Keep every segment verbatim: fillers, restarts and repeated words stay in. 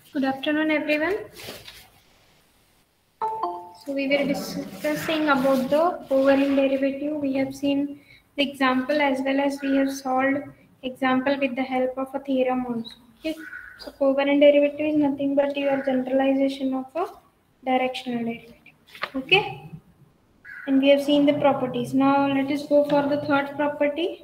Good afternoon, everyone. So we were discussing about the covariant derivative. We have seen the example as well as we have solved example with the help of a theorem also. Okay. So covariant derivative is nothing but your generalization of a directional derivative. Okay. And we have seen the properties. Now let us go for the third property.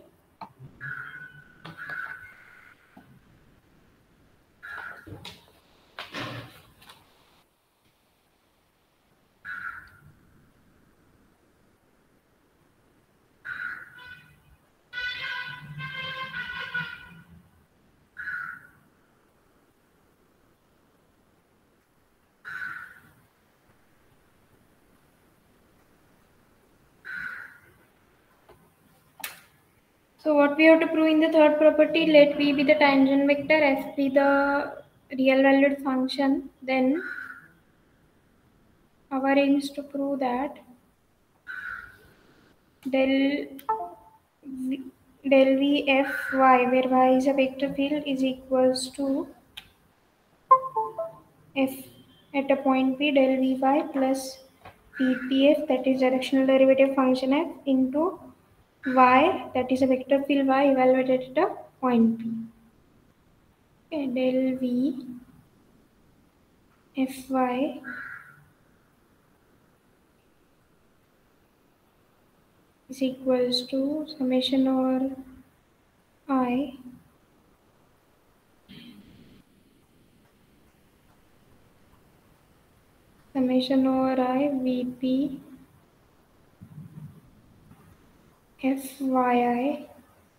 So what we have to prove in the third property, let V be the tangent vector, F be the real valued function, then our aim is to prove that del v, del V F Y, where Y is a vector field, is equals to F at a point P del V Y plus P P F, that is directional derivative function F, into Y, that is a vector field Y evaluated at a point P. Okay, del V F Y is equals to summation over I summation over I Vp Fyi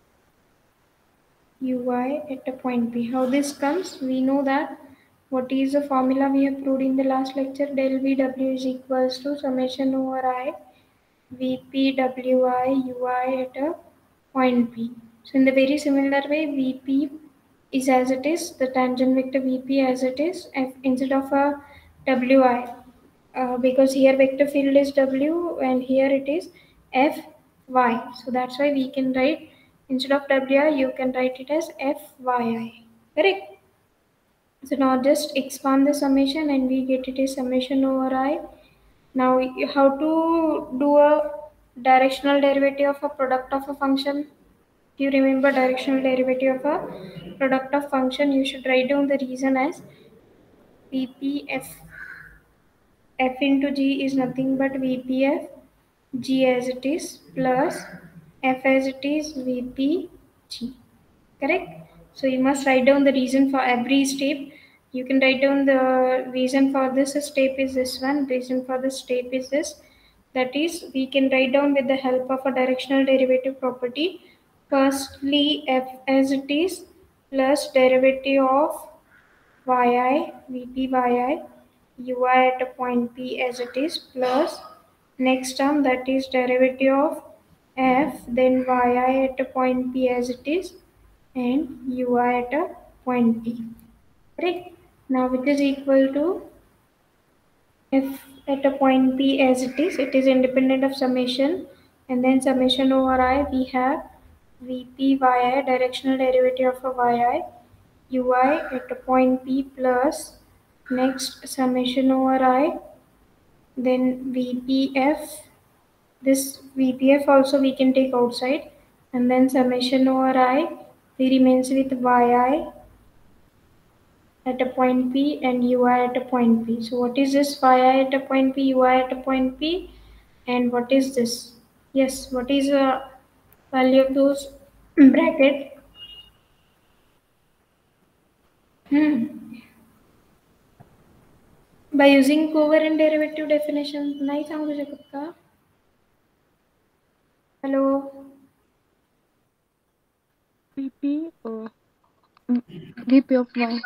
Ui at a point P. How this comes? We know that what is the formula we have proved in the last lecture? Del Vw is equals to summation over I Vp Wi Ui at a point P. So in the very similar way, Vp is as it is, the tangent vector Vp as it is, F instead of a Wi. Uh, because here vector field is W and here it is F Y. So that's why we can write instead of W I, you can write it as F Y I. Correct? So now just expand the summation and we get it as summation over I. Now how to do a directional derivative of a product of a function? You remember directional derivative of a product of function, you should write down the reason as P P F. F into G is nothing but V P F G as it is plus F as it is V P G. Correct? So you must write down the reason for every step. You can write down the reason for this step is this one, reason for this step is this. That is, we can write down with the help of a directional derivative property. Firstly, F as it is plus derivative of yi, Vp yi, ui at a point P as it is plus next term, that is derivative of f, then yi at a point P as it is and ui at a point P. Correct? Now which is equal to f at a point P as it is, it is independent of summation, and then summation over I we have Vp yi, directional derivative of a yi, ui at a point P plus next summation over I, then Vpf, this Vpf also we can take outside, and then summation over I, we remains with yi at a point P and ui at a point P. So what is this yi at a point P, ui at a point P, and what is this? Yes, what is the value of those bracket? Hmm. By using covariant derivative definition, नाही सांगू शकत का? Hello. Vp uh, Vp of y.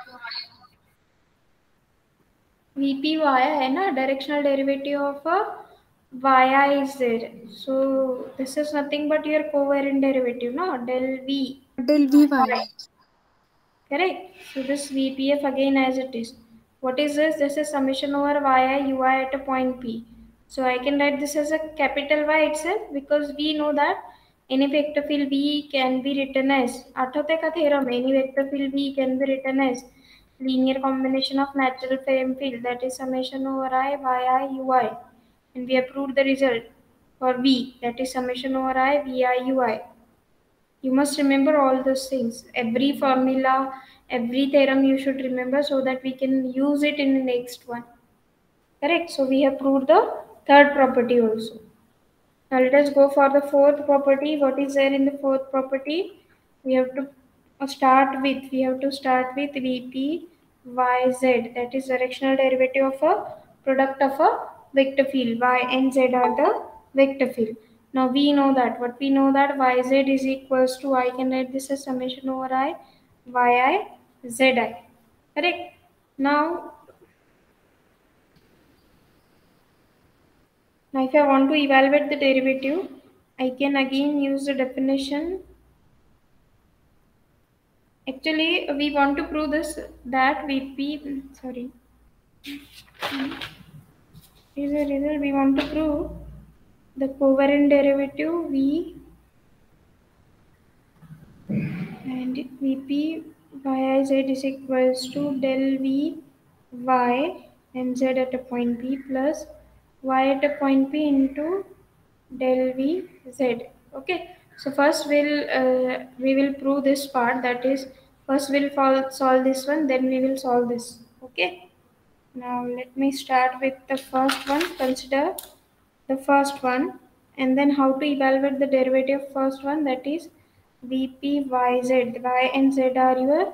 Vp y है ना, directional derivative of a yi is there. So this is nothing but your covariant derivative, no? Del v. Del Vy. Correct. So this V P F again as it is. What is this? This is summation over yi ui at a point P. So I can write this as a capital Y itself because we know that any vector field V can be written as, आठवते का theorem, any vector field V can be written as linear combination of natural frame field, that is summation over I yi ui, and we have proved the result for V, that is summation over I vi ui. You must remember all those things. Every formula, every theorem you should remember so that we can use it in the next one. Correct? So we have proved the third property also. Now let us go for the fourth property. What is there in the fourth property? We have to start with, we have to start with Vp yz, that is directional derivative of a product of a vector field. Y and z are the vector field. Now we know that, what we know that yz is equals to, I can write this as summation over I yi zi. Correct? Now Now if I want to evaluate the derivative, I can again use the definition. Actually, we want to prove this, that Vp, sorry, is a result, we want to prove the covariant derivative V and Vp yiz is equals to del V y and z at a point P plus y at a point P into del V z. Okay, so first we'll uh, we will prove this part, that is first we'll solve this one, then we will solve this. Okay, now let me start with the first one. Consider the first one and then how to evaluate the derivative of first one, that is Vp yz. Y and z are your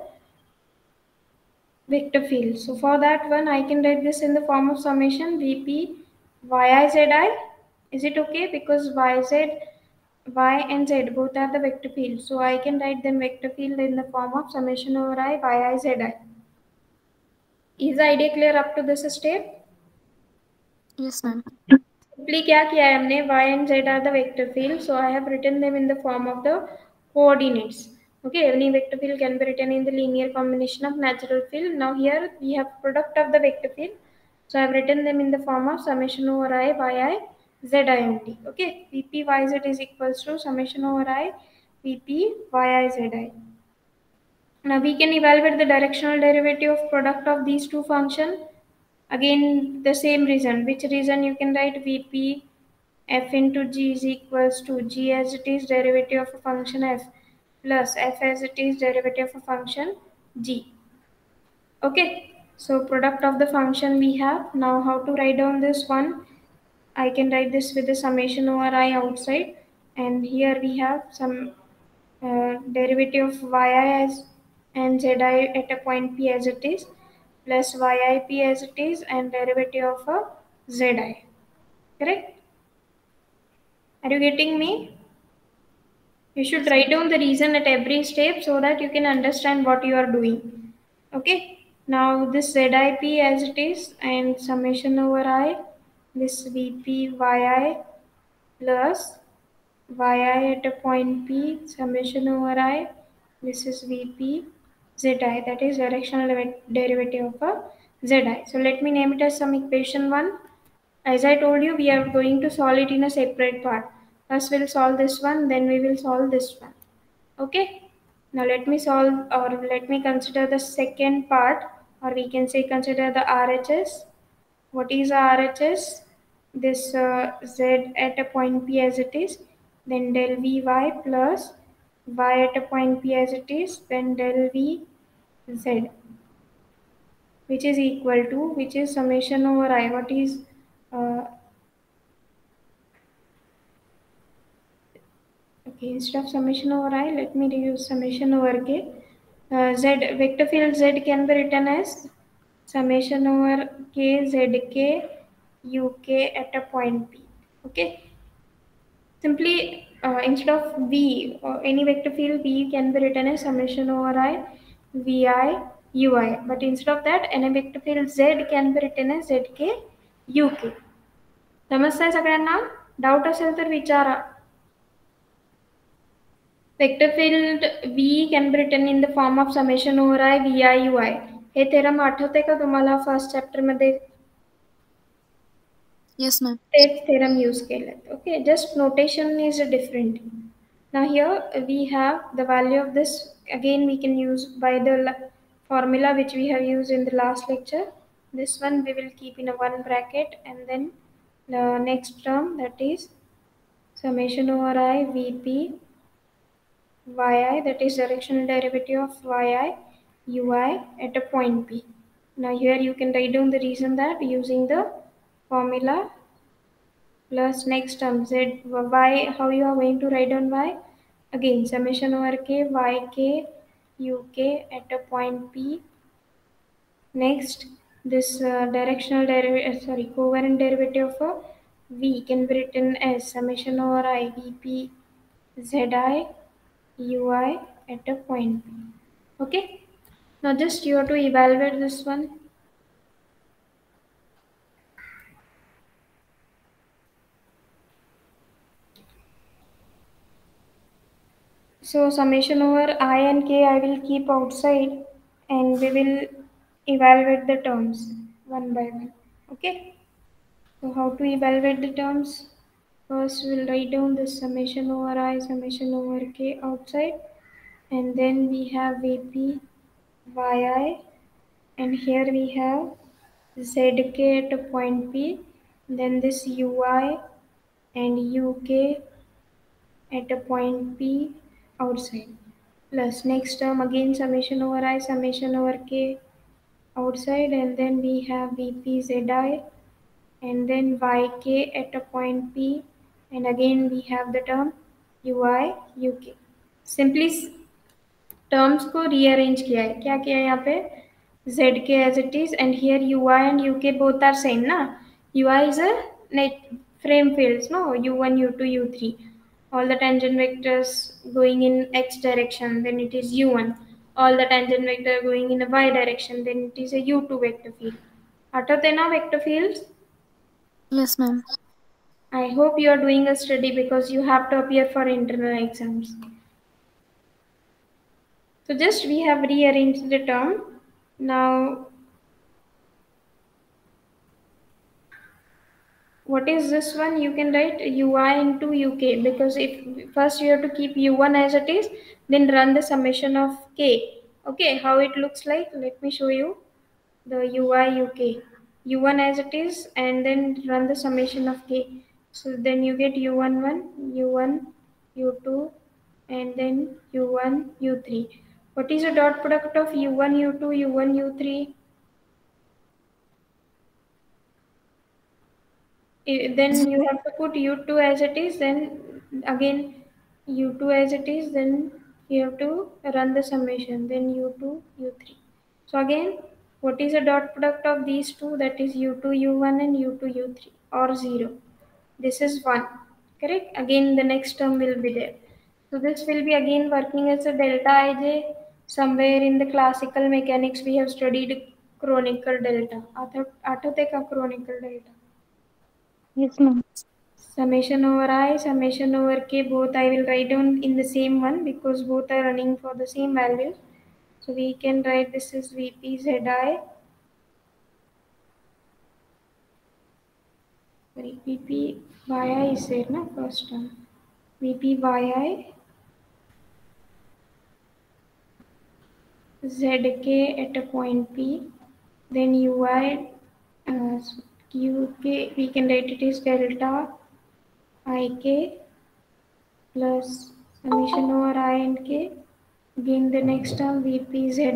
vector field. So for that one I can write this in the form of summation Vp yizi. Is it okay? Because yz, y and z both are the vector field, so I can write them vector field in the form of summation over I yizi. Is the idea clear up to this step? Yes, ma'am. Simply क्या किया है हमने, y and z are the vector field, so I have written them in the form of the coordinates. Okay, any vector field can be written in the linear combination of natural field. Now here we have product of the vector field, so I have written them in the form of summation over I yi zi int. Okay, Vp yz is equals to summation over I Vp yi zi. Now we can evaluate the directional derivative of product of these two functions. Again the same reason. Which reason? You can write Vp f into g is equals to g as it is derivative of a function f plus f as it is derivative of a function g. Okay, so product of the function we have. Now how to write down this one? I can write this with the summation over I outside, and here we have some uh, derivative of yi as and zi at a point P as it is plus yip as it is and derivative of a zi. Correct? Are you getting me? You should write down the reason at every step so that you can understand what you are doing. Okay. Now this zip as it is and summation over I, this Vp yi plus yi at a point P, summation over I, this is Vp zi, that is directional derivative of a zi. So let me name it as some equation one. As I told you, we are going to solve it in a separate part. First we'll solve this one, then we will solve this one. Okay. Now let me solve, or let me consider the second part, or we can say consider the R H S. What is R H S? This uh, z at a point P as it is, then del Vy plus y at a point P as it is, then del Vz, which is equal to, which is summation over I. What is uh, okay, instead of summation over I, let me use summation over k. Uh, z vector field z can be written as summation over k zk uk at a point P. Okay. Simply uh, instead of v, or any vector field v can be written as summation over I vi ui. But instead of that, any vector field z can be written as zk uk. समजतंय सगळ्यांना? Doubt असेल तर विचारा. Vector field V can be written in the form of summation over I vi ui. Hey theorem आठवते का तुम्हाला first chapter मध्ये? Yes, ma'am. तेच theorem use केलेत. Okay, just notation is different. Now here we have the value of this. Again we can use by the formula which we have used in the last lecture. This one we will keep in a one bracket, and then the next term, that is summation over I Vp yi, that is directional derivative of yi ui at a point P. Now here you can write down the reason that using the formula plus next term z y. How you are going to write down y? Again summation over k yk uk at a point P. Next, this uh, directional derivative, uh, sorry, covariant derivative of v can be written as summation over I Vp zi ui at a point P. Okay. Now just you have to evaluate this one. So summation over I and k I will keep outside, and we will evaluate the terms one by one. Okay. So how to evaluate the terms? First we'll write down the summation over I, summation over k outside, and then we have Vp yi, and here we have zk at a point P, then this ui and uk at a point P outside, plus next term again summation over I, summation over k outside, and then we have Vp zi, and then yk at a point P, and again we have the term ui uk. Simply terms को rearrange किया है. क्या किया है यहाँ पे? Z के as it is, and here u i and u k both are same ना. U i is a net frame fields, no, u one, u two, u three, all the tangent vectors going in x direction, then it is u one. All the tangent vector going in a y direction, then it is a u two vector field. आठवते ना vector fields? Yes, ma'am. I hope you are doing a study because you have to appear for internal exams. So just we have rearranged the term. Now what is this one? You can write ui into uk, because if first you have to keep u one as it is, then run the summation of k. Okay, how it looks like, let me show you. The ui uk, u one as it is, and then run the summation of k. So then you get u one one, u one, u two, and then u one, u three. What is the dot product of u one, u two, u one, u three? Then you have to put u two as it is, then again u two as it is, then you have to run the summation, then u two, u three. So again, what is the dot product of these two? That is u two, u one, and u two, u three, or zero. This is one, correct? Again the next term will be there. So this will be again working as a delta ij. Somewhere in the classical mechanics we have studied chronicle delta. आठवते का chronicle delta? Yes, ma'am. Summation over I, summation over k, both I will write down in the same one because both are running for the same values. So we can write this is Vp Zi, sorry, Vp yi is there, na, first term. Vp yi zk at a point P, then ui, uh, uk, we can write it is delta ik plus summation over I and k. Again the next term Vp Zi,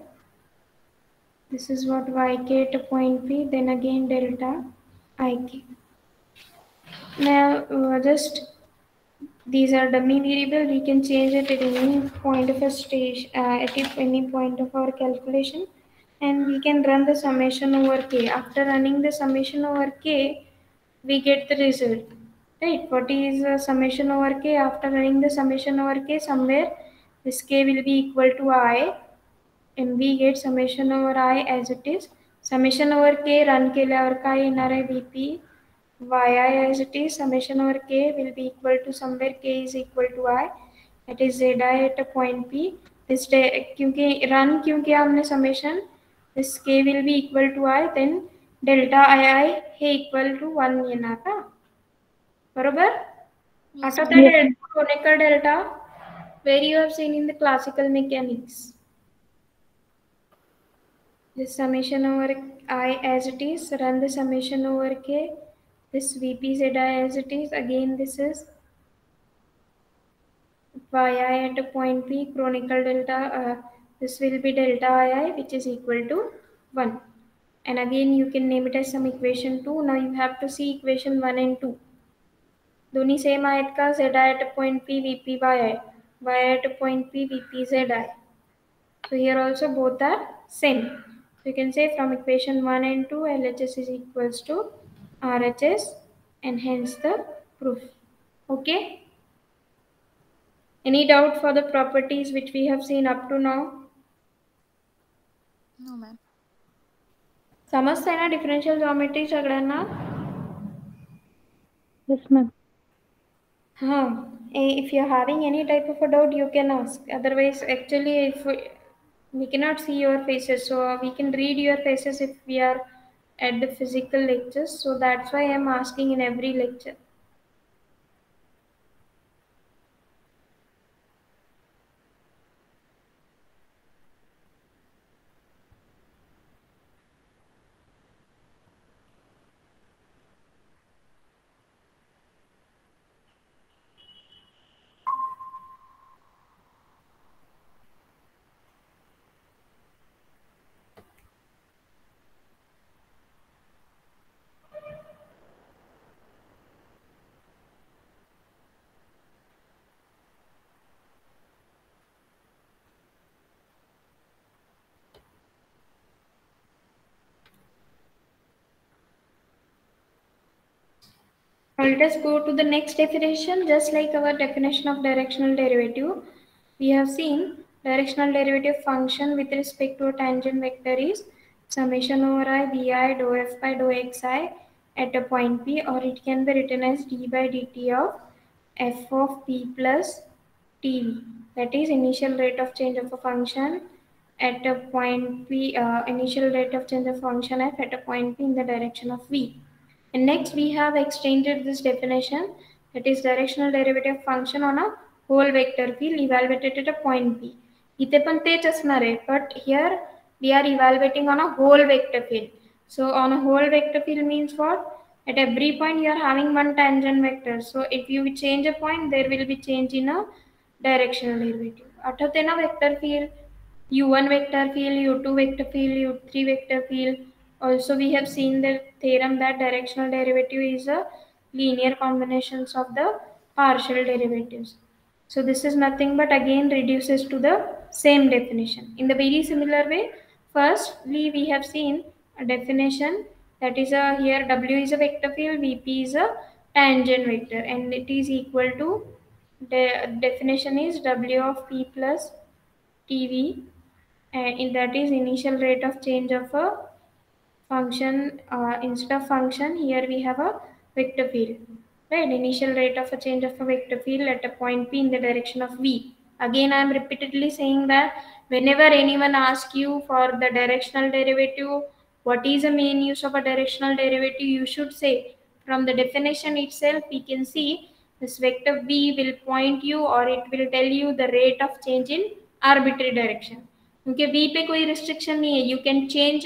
this is what yk at a point P, then again delta ik. Now uh, just these are dummy variable, we can change it at any point of a stage, uh, at any point of our calculation, and we can run the summation over k. After running the summation over k, we get the result, right? What is uh, summation over k? After running the summation over k, somewhere this k will be equal to I, and we get summation over I as it is. Summation over k run केल्यावर काय येणार आहे? Vp yi as it is, summation over k will be equal to somewhere k is equal to I, that is zi at a point P. This क्योंकि run क्यों किया हमने summation, this k will be equal to I, then delta ii hey equal to one येणार का? बरोबर? Yes, आठवत ma'am. आहे chronicle delta, where you have seen in the classical mechanics. this summation over I as it is, run the summation over k, this vpzi as it is, again this is yi at a point p, chronicle delta, uh, this will be delta ii which is equal to one. And again you can name it as some equation two. Now you have to see equation one and two. दोनों same आहेत का, z at a point p, vp yi, y at a point p, vp zi. So here also both are same. So you can say from equation one and two, L H S is equals to R H S and hence the proof. Okay? Any doubt for the properties which we have seen up to now? No, ma'am. समजतंय ना differential geometry सगळ्यांना? Yes, ma'am. हाँ, if you are having any type of a doubt, you can ask. Otherwise, actually, if we, we cannot see your faces, so we can read your faces if we are at the physical lectures. So that's why I am asking in every lecture. Let us go to the next definition. Just like our definition of directional derivative, we have seen directional derivative function with respect to a tangent vector is summation over I vi dou f by dou xi at a point P, or it can be written as d by dt of f of p plus tv. That is initial rate of change of a function at a point P, uh, initial rate of change of function f at a point P in the direction of v. And next we have extended this definition, that is directional derivative function on a whole vector field evaluated at a point P. इथे पण तेच असणार आहे, but here we are evaluating on a whole vector field. So on a whole vector field means what? At every point you are having one tangent vector. So if you change a point, there will be change in a directional derivative. आठवते ना vector field? u one vector field, u two vector field, u three vector field. Also we have seen the theorem that directional derivative is a linear combinations of the partial derivatives. So this is nothing but again reduces to the same definition. In the very similar way, firstly we have seen a definition, that is a here W is a vector field, V P is a tangent vector, and it is equal to, the definition is W of P plus T V, and that is initial rate of change of a function. Uh, instead of function, here we have a vector field, right? Initial rate of a change of a vector field at a point P in the direction of V. Again, I am repeatedly saying that whenever anyone asks you for the directional derivative, what is the main use of a directional derivative, you should say from the definition itself we can see this vector V will point you, or it will tell you the rate of change in arbitrary direction. क्योंकि V पे कोई restriction नहीं है, you can change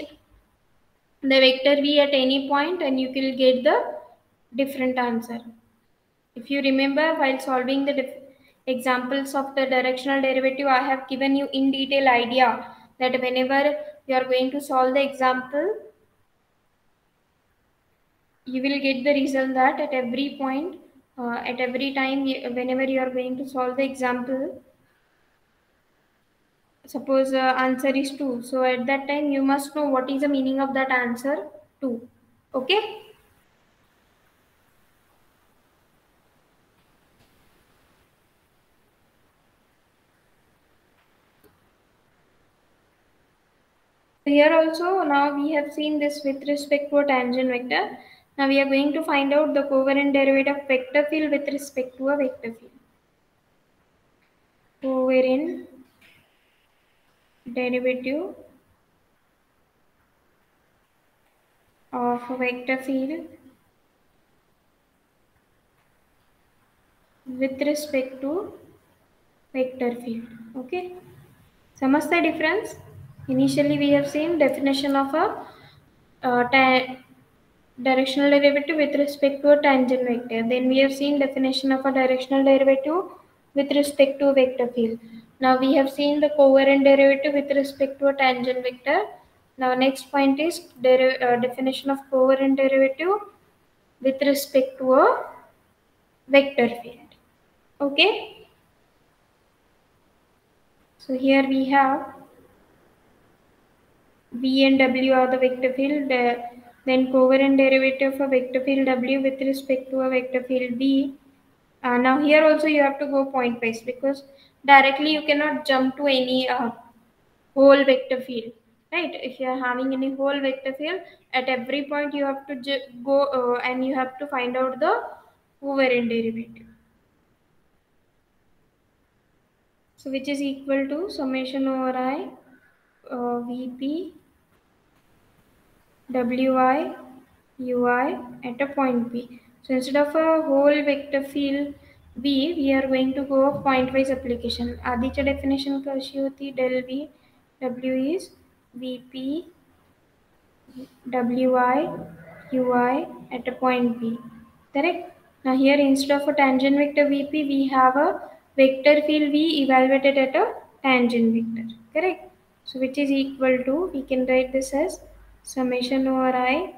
the vector V at any point and you will get the different answer. If you remember, while solving the examples of the directional derivative, I have given you in detail idea that whenever you are going to solve the example, you will get the result that at every point, uh, at every time, whenever you are going to solve the example, suppose uh, answer is two. So at that time, you must know what is the meaning of that answer two. Okay? Here also now we have seen this with respect to a tangent vector. Now we are going to find out the covariant derivative of vector field with respect to a vector field. Covariant derivative of a vector field with respect to vector field. Okay, समझते difference? Initially, we have seen definition of a uh, ta- directional derivative with respect to a tangent vector. Then we have seen definition of a directional derivative with respect to a vector field. Now we have seen the covariant derivative with respect to a tangent vector. Now next point is deri- uh, definition of covariant derivative with respect to a vector field. Okay. So here we have V and W are the vector field. Uh, then covariant derivative of a vector field W with respect to a vector field V. Uh, now here also you have to go point wise because directly you cannot jump to any uh, whole vector field, right? If you are having any whole vector field, at every point you have to ju- go uh, and you have to find out the covariant derivative. So which is equal to summation over I uh, Vp Wi Ui at a point P. So instead of a whole vector field V, we are going to go point-wise application. आधीच्या definition कशी होती? Del V W is Vp Wi Ui at a point P. Correct? Now here instead of a tangent vector Vp, we have a vector field V evaluated at a tangent vector. Correct? So which is equal to, we can write this as summation over I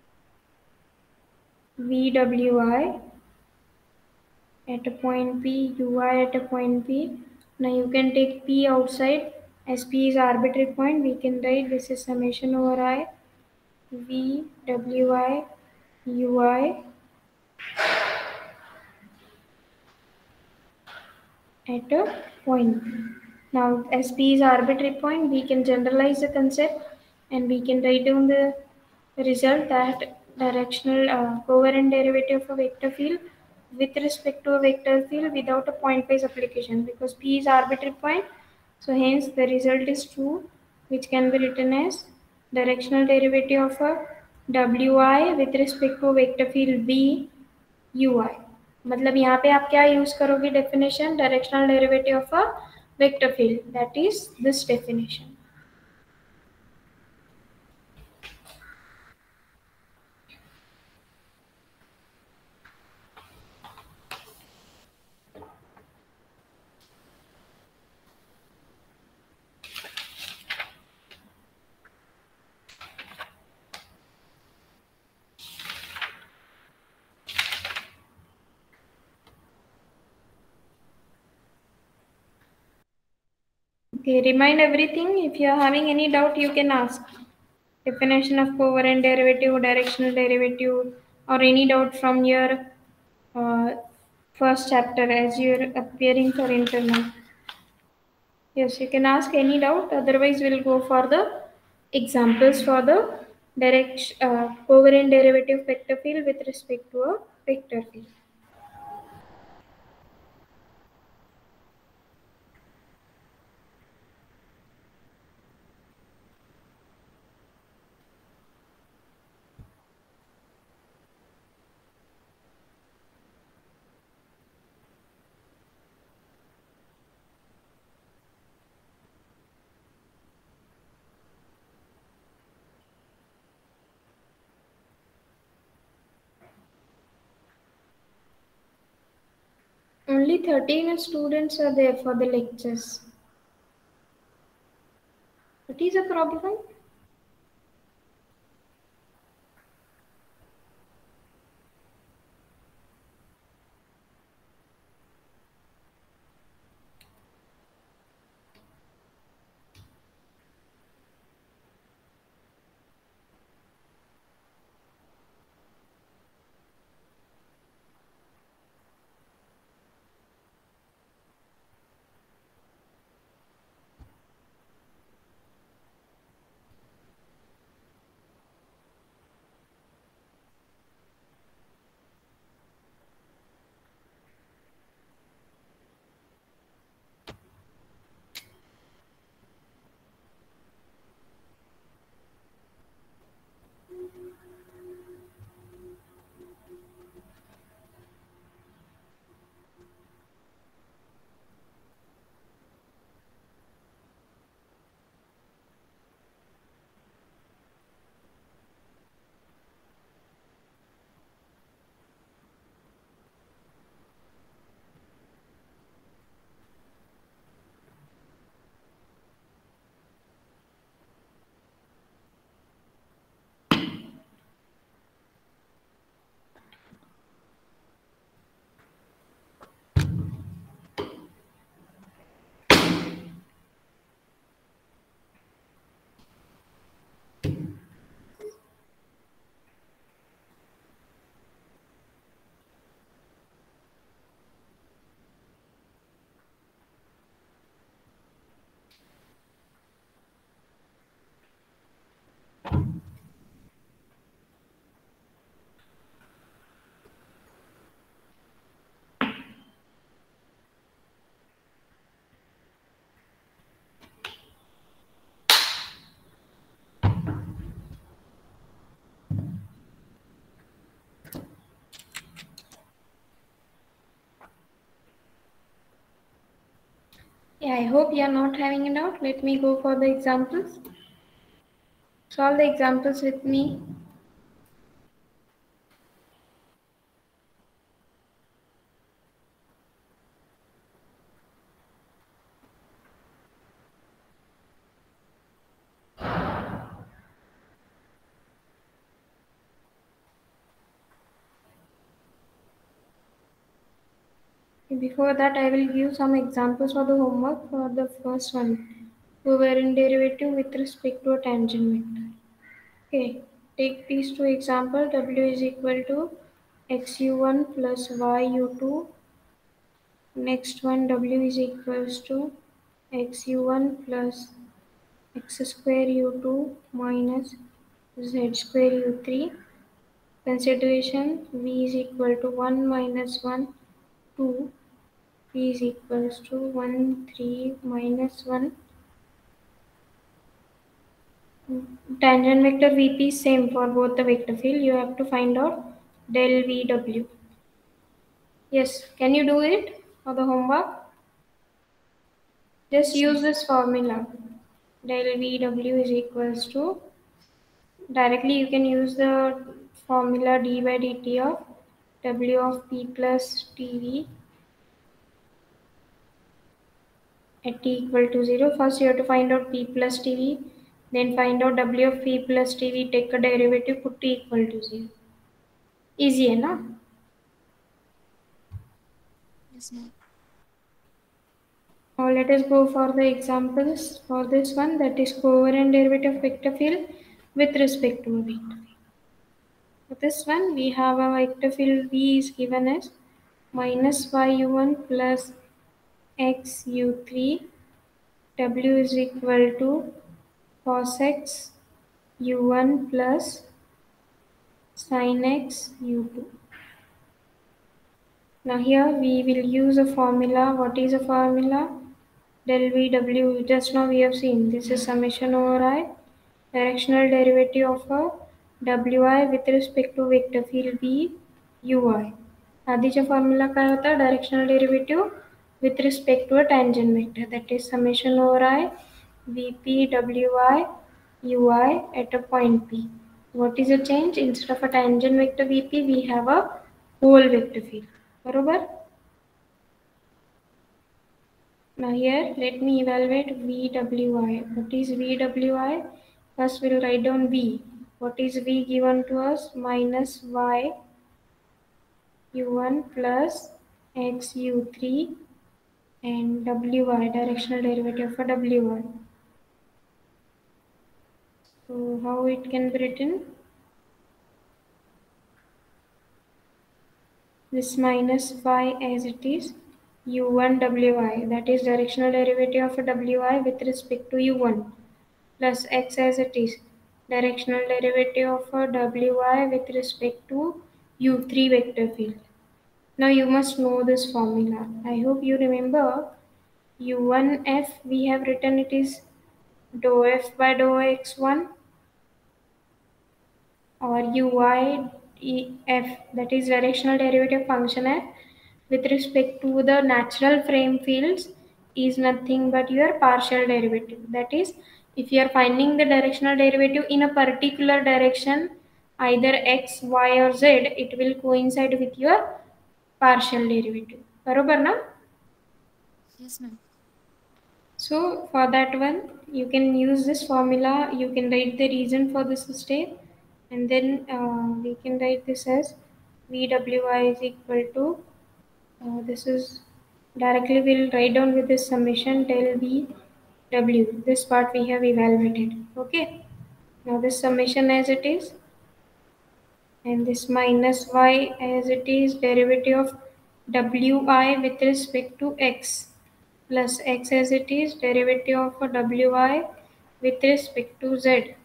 Vwi at a point P, Ui at a point P. Now you can take P outside as P is arbitrary point. We can write this is summation over I Vwi Ui at a point P. Now as P is arbitrary point, we can generalize the concept and we can write down the result that directional uh, covariant derivative of a vector field with respect to a vector field without a point-wise application because P is arbitrary point. So hence the result is true, which can be written as directional derivative of a Wi with respect to a vector field V Ui. मतलब यहाँ पे आप क्या use करोगे definition directional derivative of a vector field that is this definition. Okay, remind everything. If you are having any doubt, you can ask. Definition of covariant derivative, directional derivative, or any doubt from your uh, first chapter as you are appearing for internal. Yes, you can ask any doubt. Otherwise, we'll go for the examples for the direct uh, covariant derivative vector field with respect to a vector field. Only thirteen students are there for the lectures. What is the problem? Yeah, I hope you are not having a doubt. Let me go for the examples. Solve the examples with me. Before that, I will give some examples for the homework. For the first one, covariant derivative with respect to a tangent vector. Okay, take these two examples. W is equal to x u one plus y u two. Next one, W is equals to x u one plus x square u two minus z square u three. Consideration v is equal to one minus one, two. V is equals to one, three minus one. Tangent vector V P is same for both the vector field. You have to find out del V W. Yes, can you do it for the homework? Just use this formula. Del V W is equals to, directly you can use the formula d by dt of W of P plus T V at t equal to zero. First you have to find out P plus T V, then find out W of P plus T V, take a derivative, put t equal to zero. Easy, है ना? Yes, ma'am. Now let us go for the examples for this one, that is covariant derivative of vector field with respect to a vector field. For this one we have a vector field V is given as minus y u one plus x u three. W is equal to cos x u one plus sin x u two. Now here we will use a formula. What is a formula? Del V W, just now we have seen, this is summation over I, directional derivative of a Wi with respect to vector field V ui. आधीच्या formula काय होता? Directional derivative with respect to a tangent vector, that is summation over i vp wi ui at a point P. What is the change? Instead of a tangent vector vp, we have a whole vector field. बरोबर? Now here let me evaluate V W I. What is V W I? First we'll write down V. What is V given to us? Minus y u one plus x u three and Wi, directional derivative for Wi. So how it can be written? This minus y as it is u one Wi, that is directional derivative of Wi with respect to u one, plus x as it is directional derivative of Wi with respect to u three vector field. Now you must know this formula. I hope you remember u one f, we have written it is dou f by dou x one, or ui f, that is directional derivative function f with respect to the natural frame fields is nothing but your partial derivative. That is, if you are finding the directional derivative in a particular direction, either x, y or z, it will coincide with your partial derivative. बरोबर ना? Yes, ma'am. So for that one, you can use this formula. You can write the reason for this step, and then uh, we can write this as V W I is equal to, uh, this is directly we'll write down with this summation del V W. This part we have evaluated. Okay. Now this summation as it is, and this minus y as it is derivative of Wi with respect to x, plus x as it is derivative of a Wi with respect to z.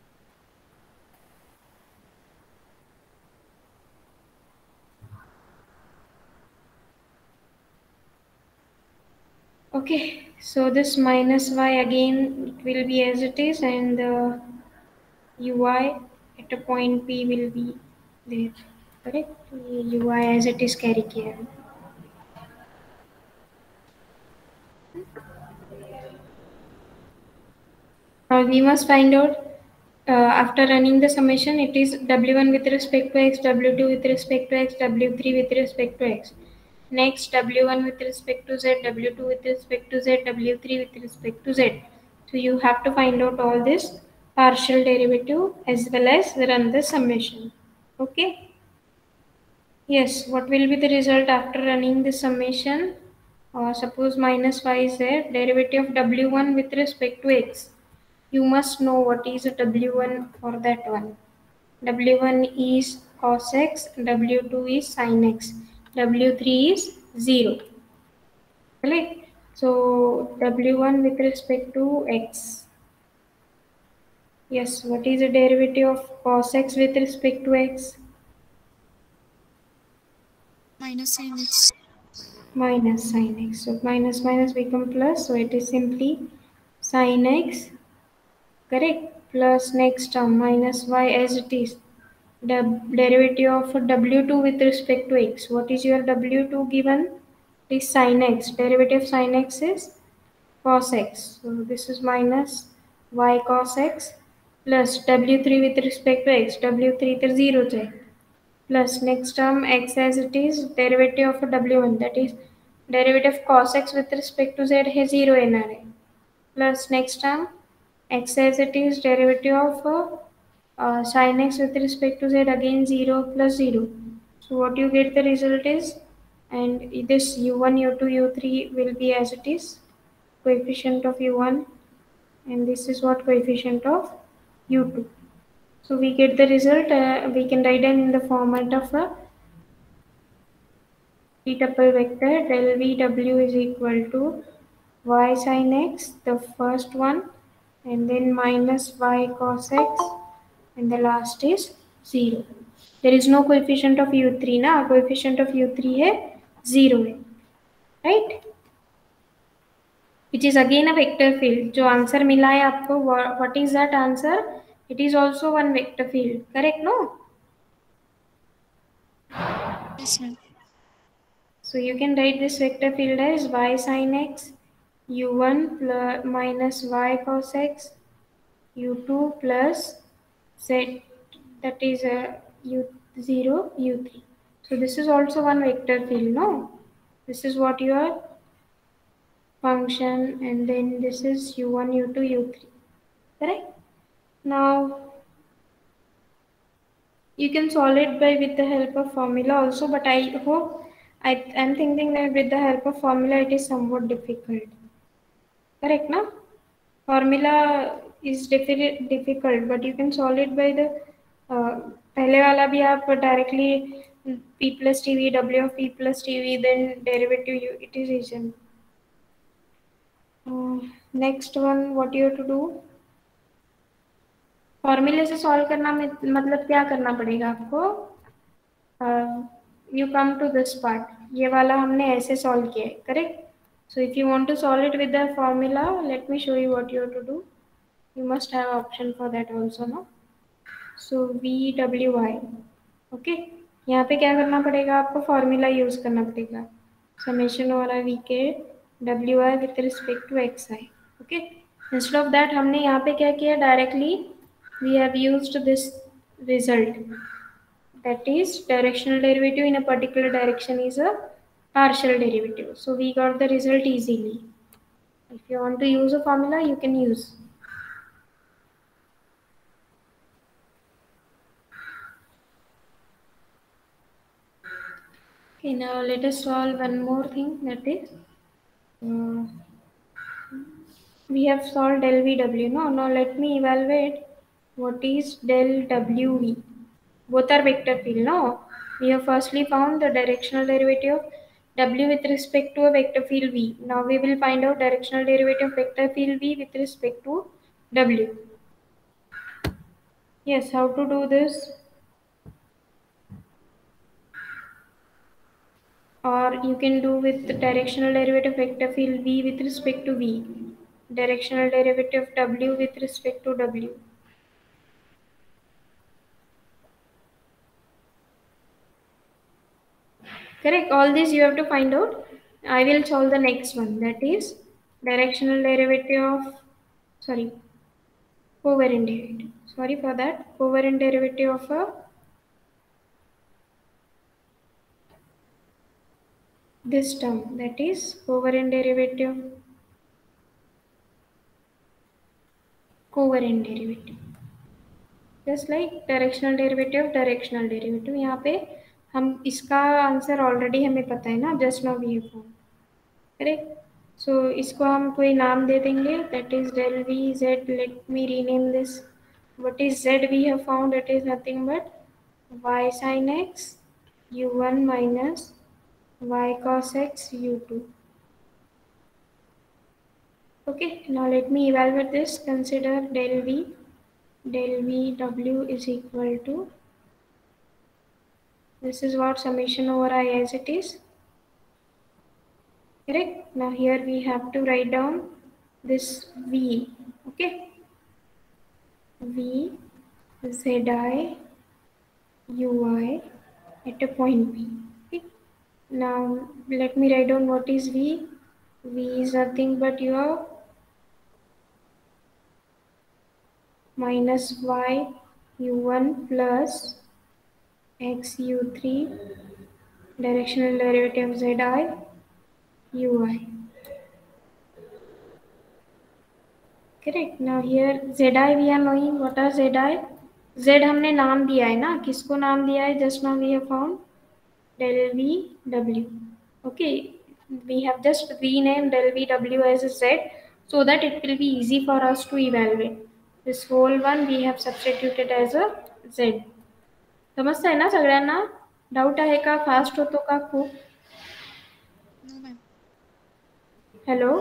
Okay, so this minus y again it will be as it is, and the ui at a point P will be there. Correct? Ui as it is carry care. Now we must find out uh, after running the summation, it is W one with respect to x, W two with respect to x, W three with respect to x. Next, W one with respect to z, W two with respect to z, W three with respect to z. So you have to find out all this partial derivative as well as run the summation. Okay. Yes, what will be the result after running the summation? Uh, suppose minus y is there, derivative of W one with respect to x. You must know what is W one for that one. W one is cos x, W two is sin x, W three is zero. Correct? So W one with respect to x. Yes, what is the derivative of cos x with respect to x? Minus sin x. Minus sin x. So minus minus become plus. So it is simply sin x. Correct? Plus next term minus y as it is. The derivative of W two with respect to x. What is your W two given? It is sin x. Derivative of sin x is cos x. So this is minus y cos x plus W three with respect to x. W three is zero plus next term x as it is derivative of W one, that is derivative of cos x with respect to z है zero N R A plus next term x as it is derivative of uh, uh, sin x with respect to z again zero plus zero. So what you get the result is, and this u one, u two, u three will be as it is, coefficient of u one, and this is what coefficient of u two. So we get the result, uh, we can write it in the format of a t tuple vector del vw is equal to y sin x, the first one, and then minus y cos x, and the last is zero. There is no coefficient of u three, na? Coefficient of u three है zero है, right? Which is again a vector field. जो answer मिला है आपको, what is that answer? It is also one vector field, correct? No? Yes, ma'am. So you can write this vector field as y sin x, u one plus minus y cos x, u two plus z, that is uh, u zero, u three. So this is also one vector field, no? This is what your function, and then this is u one, u two, u three. Correct? Now you can solve it by with the help of formula also, but I hope I am thinking that with the help of formula it is somewhat difficult. Correct, na? Formula is diffi- difficult, but you can solve it by the uh, पहले वाला भी आप directly p plus tv, w of p plus tv, then derivative u, it is easy. Uh, next one, what you have to do? फॉर्मूले से solve करना मतलब क्या करना पड़ेगा आपको? You come to this part, ये वाला हमने ऐसे सॉल्व किया है, correct? So if you want to solve it with the formula, let me show you what you have to do. You must have option for that also, no? So v w I, okay, यहाँ पे क्या करना पड़ेगा आपको? Formula use करना पड़ेगा, summation हो रहा है v के w I with respect to x I. Okay, instead of that हमने यहाँ पे क्या किया? Directly we have used this result, that is directional derivative in a particular direction is a partial derivative. So we got the result easily. If you want to use a formula, you can use. Okay, now let us solve one more thing, that is uh, we have solved del v w. No, now let me evaluate what is del w v. Both are vector field. No, we have firstly found the directional derivative of w with respect to a vector field v. Now we will find out directional derivative of vector field v with respect to w. Yes, how to do this? Or you can do with the directional derivative of vector field v with respect to v, directional derivative of w with respect to w. Correct, all this you have to find out. I will solve the next one, that is directional derivative of, sorry, covariant derivative. Sorry for that. Covariant derivative of a this term, that is covariant derivative covariant derivative. Just like directional derivative directional derivative, यहाँ पे हम इसका answer already हमें पता है ना, just now we have found, correct. So इसको हम कोई नाम दे देंगे, that is del v z. Let me rename this. What is z we have found? It is nothing but y sin x u one minus y cos x u two. Okay, now let me evaluate this. Consider del v. Del v w is equal to, this is what summation over I as it is. Correct. Now here we have to write down this v. Okay. V zi ui at a point p. Okay. Now let me write down what is v. V is nothing but your minus y u one plus x u three directional derivative zi ui. Correct. Now here zi we are knowing. What are zi? Z हमने नाम दिया है ना, किसको नाम दिया है? Just now we have found del v w. Okay, we have just renamed del v w as a z so that it will be easy for us to evaluate. This whole one we have substituted as a z. समजता है ना सगळ्यांना? Doubt आहे का? Fast होतो का खूप? No, ma'am. Hello.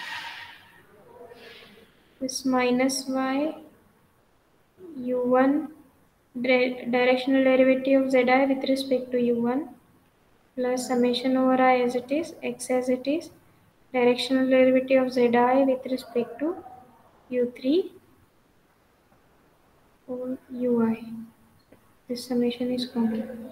This minus y u one directional derivative of zi with respect to u one plus summation over I as it is, x as it is, directional derivative of zi with respect to u three over ui. This summation is common.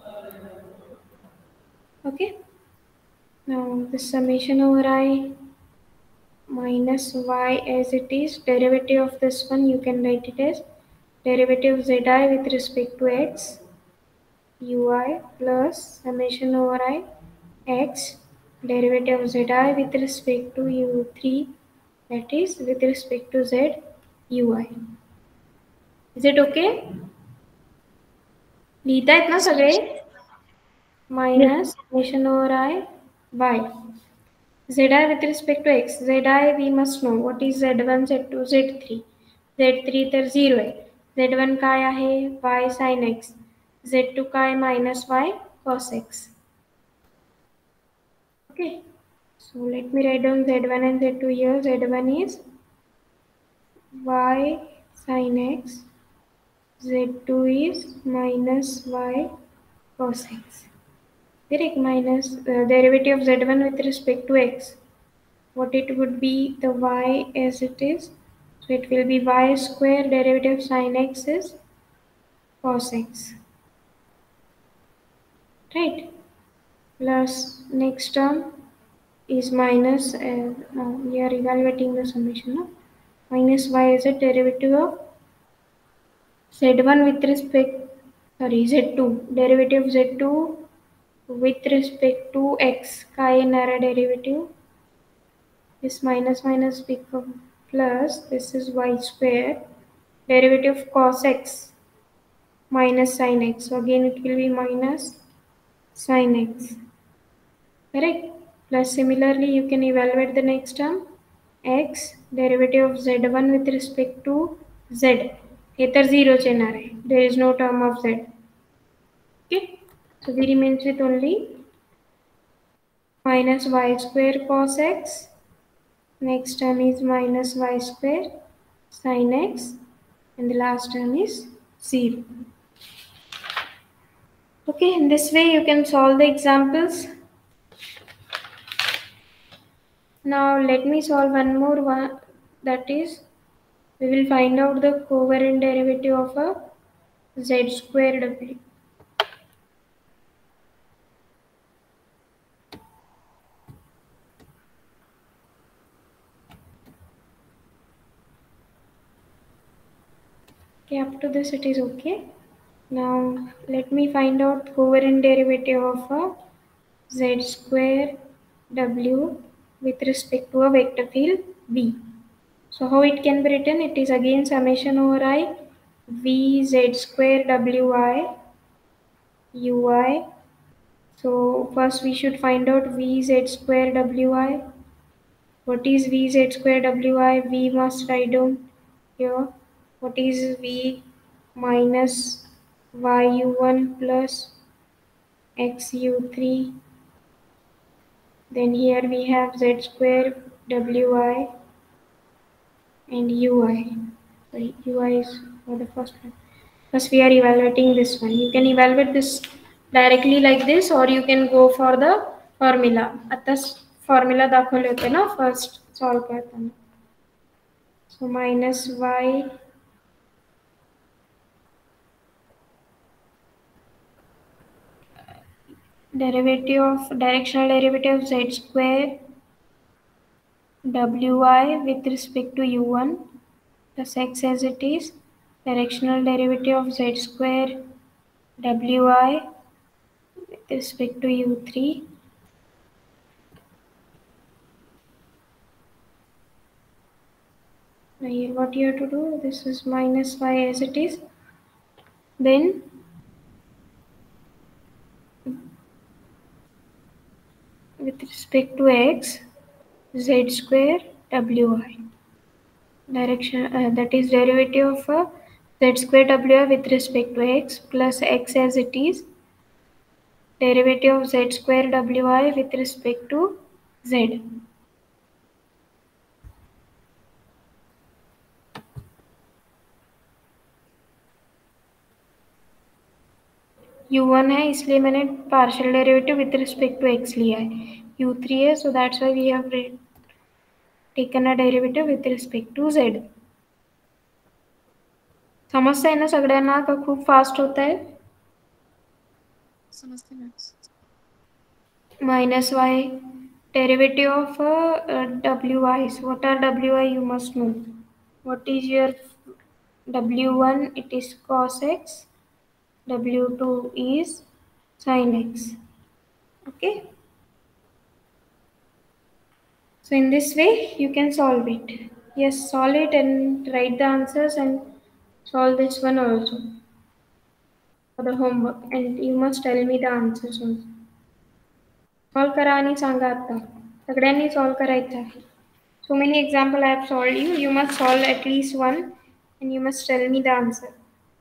Okay. Now this summation over I minus y as it is, derivative of this one you can write it as derivative of zi with respect to x ui plus summation over I x derivative of zi with respect to u three, that is with respect to z ui. Is it okay? लिहिता आहेत ना सगळे? Minus summation over I y zi with respect to x. Zi we must know. What is z one, z two, z three? z three तर zero आहे. z one काय आहे? y sin x. z two काय? Minus y cos x. Okay. So let me write down z one and z two here. z one is y sin x. z two is minus y cos x. Correct. Minus uh, derivative of z one with respect to x. What it would be? The y as it is. So it will be y square derivative of sin x is cos x. Right. Plus next term is minus, uh, now we are evaluating the summation. No? Minus y is a derivative of z one with respect, sorry, z two, derivative of z two with respect to x. Ka येणार derivative. This minus minus become plus, this is y square, derivative of cos x minus sin x. So again it will be minus sin x. Correct? Plus similarly you can evaluate the next term, x derivative of z one with respect to z. हे तर zero च येणार आहे. There is no term of z. Okay? So we remains with only minus y square cos x. Next term is minus y square sin x. And the last term is zero. Okay, in this way you can solve the examples. Now let me solve one more one, that is we will find out the covariant derivative of a z square w. Okay, up to this it is okay. Now let me find out covariant derivative of a z square w with respect to a vector field v. So how it can be written? It is again summation over I v z square wi ui. So first we should find out v z square wi. What is v z square wi? V must write down here. What is v minus yu one plus xu three? Then here we have z square wi and ui. Sorry, ui is for the first one. First we are evaluating this one. You can evaluate this directly like this, or you can go for the formula. आता formula दाखवले होते ना first solve करताना. So minus y derivative of directional derivative of z square wi with respect to u one plus x as it is, directional derivative of z square wi with respect to u three. Now here what you have to do, this is minus y as it is. Then with respect to x, z square wi. Direction uh, that is derivative of uh, z square wi with respect to x plus x as it is, derivative of z square wi with respect to z. u one है इसलिए मैंने partial derivative with respect to x लिया है. u three है, so that's why we have taken a derivative with respect to z. समजता है ना सगळ्यांना का खूप फास्ट होता है? समजते ma'am. Minus y derivative of uh, uh, wi's. What are wi? You must know. What is your w one? It is cos x. w two is sin x. Okay. So in this way you can solve it. Yes, solve it and write the answers and solve this one also for the homework, and you must tell me the answers also. Solve करा आणि सांगा आता. सगळ्यांनी solve करायचं आहे. So many example I have solved you. You must solve at least one and you must tell me the answer.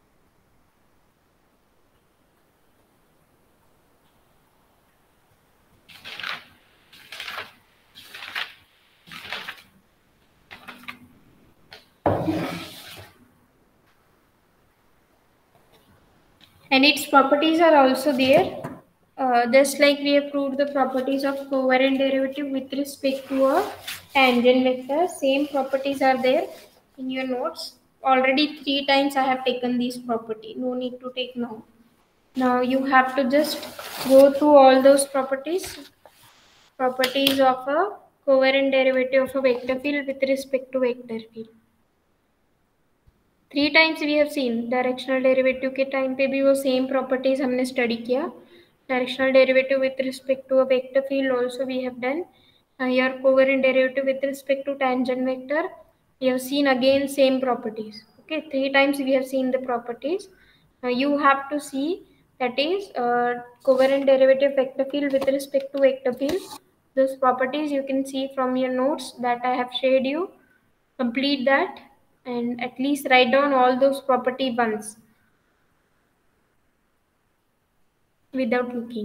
And its properties are also there. Uh, just like we have proved the properties of covariant derivative with respect to a tangent vector, same properties are there in your notes. Already three times I have taken this property. No need to take now. Now you have to just go through all those properties. Properties of a covariant derivative of a vector field with respect to vector field. Three times we have seen. Directional derivative के time पे भी वो same properties हमने study किया. Directional derivative with respect to a vector field also we have done. Here covariant derivative with respect to tangent vector we have seen again same properties. Okay, three times we have seen the properties. Uh, you have to see, that is uh, covariant derivative vector field with respect to vector field. Those properties you can see from your notes that I have shared you. Complete that and at least write down all those property once without looking.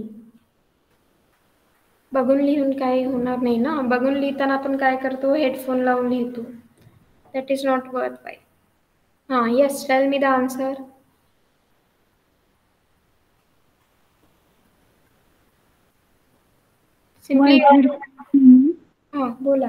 बघून लिहून काही होणार नाही ना. बघून लिहिताना आपण काय करतो, हेडफोन लावून लिहितो. That is not worth why. हां, yes, tell me the answer. Simply हां बोला.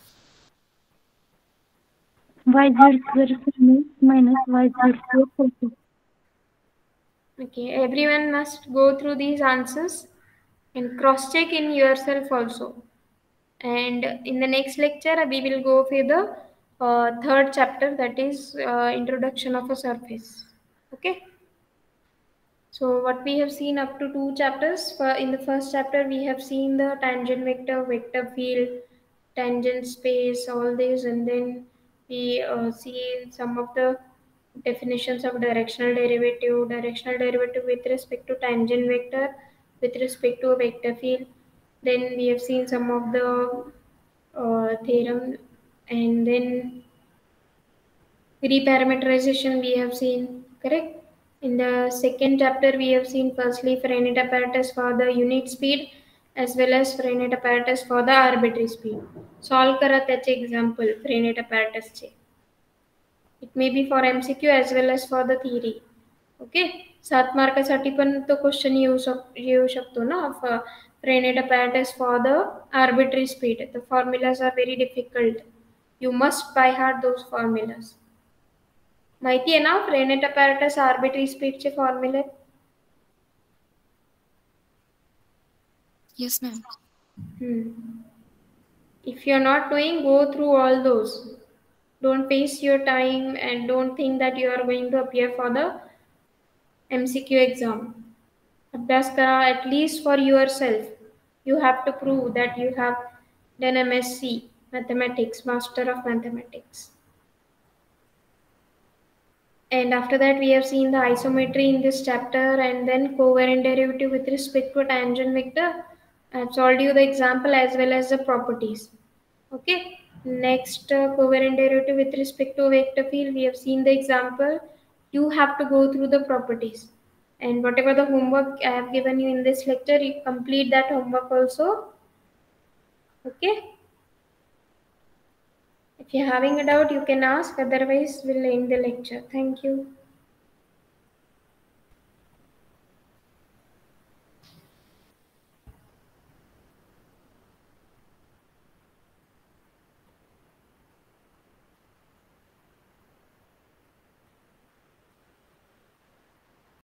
y z square minus y z square. Okay, everyone must go through these answers and cross check in yourself also. And in the next lecture we will go for the uh, third chapter, that is uh, introduction of a surface. Okay. So what we have seen up to two chapters. For in the first chapter, we have seen the tangent vector, vector field, tangent space, all these, and then we uh, see some of the definitions of directional derivative, directional derivative with respect to tangent vector, with respect to a vector field. Then we have seen some of the uh, theorem, and then reparameterization we have seen, correct? In the second chapter, we have seen firstly Freinet apparatus for the unit speed as well as Freinet apparatus for the arbitrary speed. Solve करा त्याचे example Freinet apparatus चे. It may be for M C Q as well as for the theory. Okay. सात मार्कासाठी पण तो question येऊ शक येऊ शकतो ना. Freinet apparatus for the arbitrary speed. The formulas are very difficult. You must by heart those formulas. माहिती आहे ना फ्रेनेट apparatus आर्बिट्ररी स्पीडचे फॉर्म्युले? Yes, ma'am. Hmm. If you're not doing, go through all those. Don't waste your time and don't think that you are going to appear for the M C Q exam. अभ्यास करा at least for yourself. You have to prove that you have done M S c mathematics, master of mathematics. And after that, we have seen the isometry in this chapter, and then covariant derivative with respect to tangent vector. I have solved you the example as well as the properties. Okay. Next, uh, covariant derivative with respect to vector field. We have seen the example. You have to go through the properties. And whatever the homework I have given you in this lecture, you complete that homework also. Okay. If you're having a doubt, you can ask. Otherwise, we'll end the lecture. Thank you.